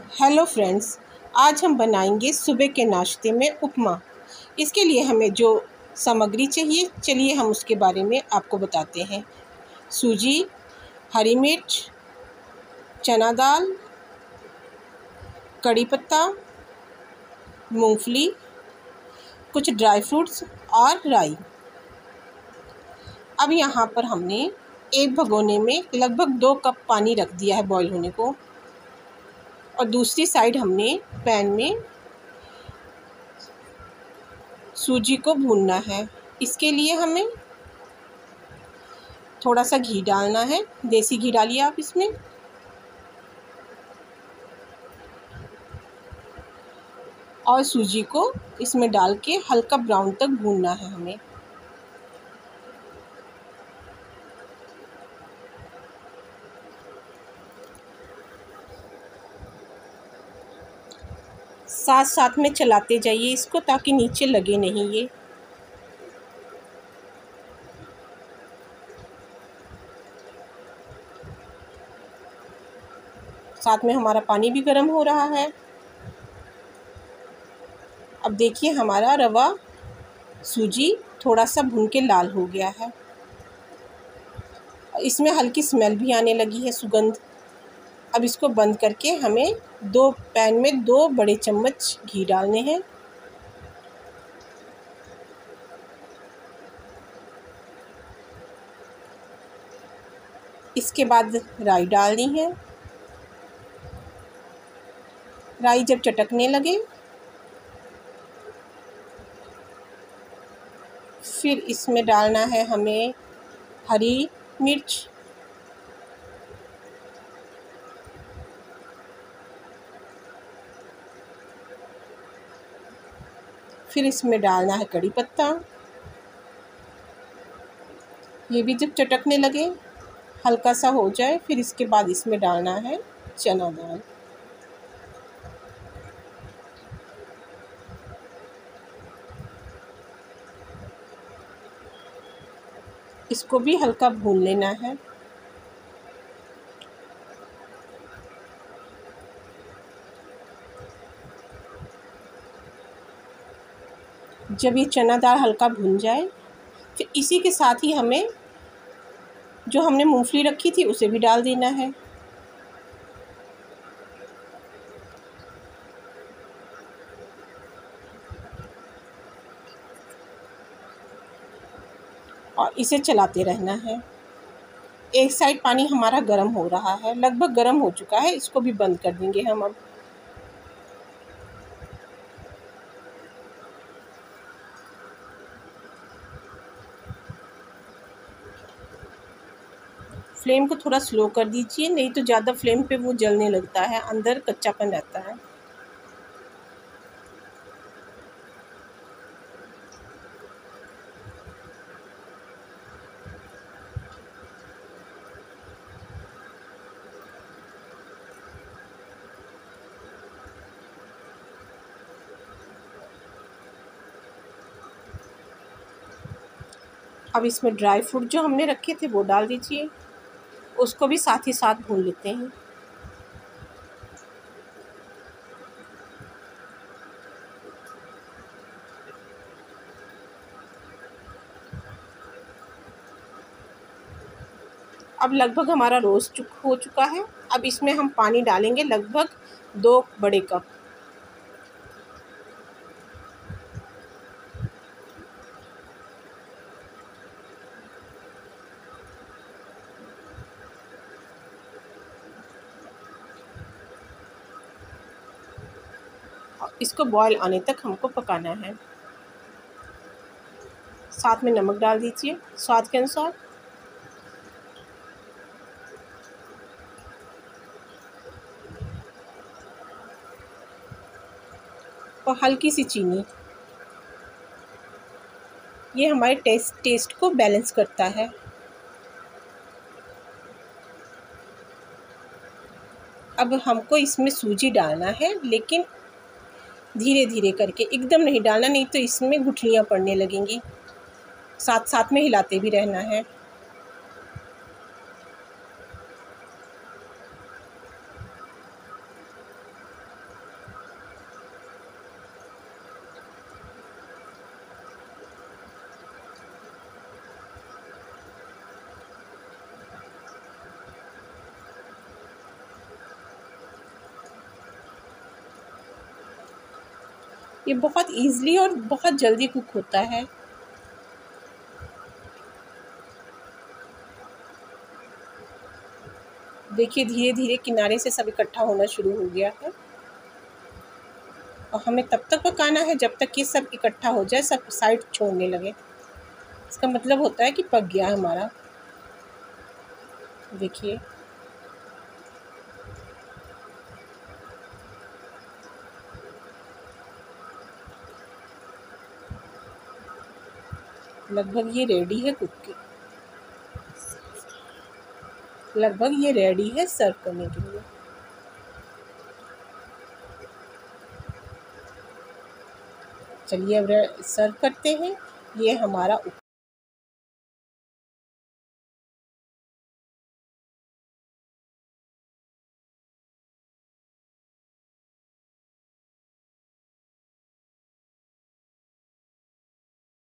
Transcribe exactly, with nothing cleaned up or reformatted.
Hello friends, आज हम बनाएंगे सुबह के नाश्ते में उपमा। इसके लिए हमें जो सामग्री चाहिए, चलिए हम उसके बारे में आपको बताते हैं। सूजी, हरी मिर्च, चना दाल, कड़ी पत्ता, मूंगफली, कुछ ड्राई फ्रूट्स और राई। अब यहाँ पर हमने एक भगोने में लगभग दो कप पानी रख दिया है बॉईल होने को, और दूसरी साइड हमने पैन में सूजी को भूनना है। इसके लिए हमें थोड़ा सा घी डालना है। देसी घी डालिए आप इसमें। और सूजी को इसमें डाल के हल्का ब्राउन तक भूनना है हमें। साथ साथ में चलाते जाइए इसको, ताकि नीचे लगे नहीं ये। साथ में हमारा पानी भी गर्म हो रहा है। अब देखिए हमारा रवा सूजी थोड़ा सा भून के लाल हो गया है। इसमें हल्की स्मेल भी आने लगी है, सुगंध। अब इसको बंद करके हमें दो पैन में दो बड़े चम्मच घी डालने हैं। इसके बाद राई डालनी है। राई जब चटकने लगे, फिर इसमें डालना है हमें हरी मिर्च, फिर इसमें डालना है कड़ी पत्ता। ये भी जब चटकने लगे, हल्का सा हो जाए, फिर इसके बाद इसमें डालना है चना दाल। इसको भी हल्का भून लेना है। जब ये चना दाल हल्का भून जाए, फिर इसी के साथ ही हमें जो हमने मूंगफली रखी थी उसे भी डाल देना है। और इसे चलाते रहना है। एक साइड पानी हमारा गर्म हो रहा है, लगभग गर्म हो चुका है। इसको भी बंद कर देंगे हम अब। फ्लेम को थोड़ा स्लो कर दीजिए, नहीं तो ज़्यादा फ्लेम पे वो जलने लगता है, अंदर कच्चापन रहता है। अब इसमें ड्राई फ्रूट जो हमने रखे थे वो डाल दीजिए। उसको भी साथ ही साथ भून लेते हैं। अब लगभग हमारा रोस्ट चुक हो चुका है। अब इसमें हम पानी डालेंगे, लगभग दो बड़े कप। इसको बॉईल आने तक हमको पकाना है। साथ में नमक डाल दीजिए स्वाद के अनुसार, और हल्की सी चीनी। ये हमारे टेस्ट टेस्ट को बैलेंस करता है। अब हमको इसमें सूजी डालना है, लेकिन धीरे धीरे करके, एकदम नहीं डालना, नहीं तो इसमें गुठलियाँ पड़ने लगेंगी। साथ साथ में हिलाते भी रहना है। ये बहुत ईज़िली और बहुत जल्दी कुक होता है। देखिए धीरे धीरे किनारे से सब इकट्ठा होना शुरू हो गया है और हमें तब तक पकाना है जब तक कि सब इकट्ठा हो जाए, सब साइड छोड़ने लगे। इसका मतलब होता है कि पक गया हमारा। देखिए लगभग ये रेडी है कुक की, लगभग ये रेडी है सर्व करने के लिए। चलिए अब सर्व करते हैं। ये हमारा